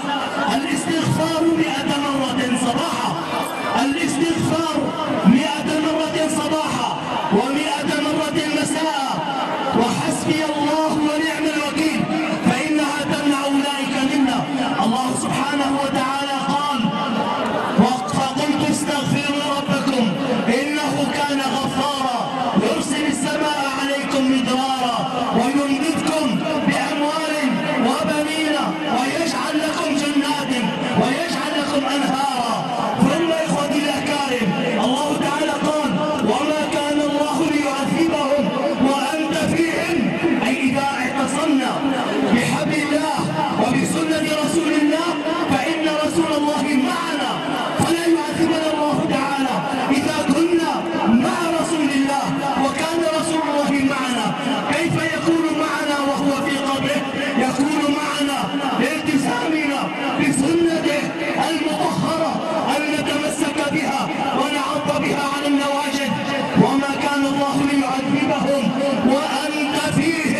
الاستغفار 100 مرة صباحا، الاستغفار 100 مرة صباحا و100 مرة مساء، وحسبي الله ونعم الوكيل، فإنها تمنع أولئك منا. الله سبحانه وتعالى قال: فقلت استغفروا ربكم إنه كان غفارا يرسل السماء عليكم مدرارا ويمددكم بأموال وبنين ويجعل لكم جنات ويجعل لكم أنهارا. ثم إخوتي الأكارم، الله تعالى قال: وما كان الله ليعذبهم وأنت فيهم، أي إذا اعتصمنا بحبل الله وبسنة رسول الله فإن رسول الله معنا، فلا يعذبنا الله تعالى إذا كنا مع رسول الله وكان رسول الله معنا. كيف يكون معنا وهو في قبره؟ يكون معنا بالتزامنا بسنته المطهرة أن نتمسك بها ونعض بها على النواجذ. وما كان الله ليعذبهم وأنت فيهم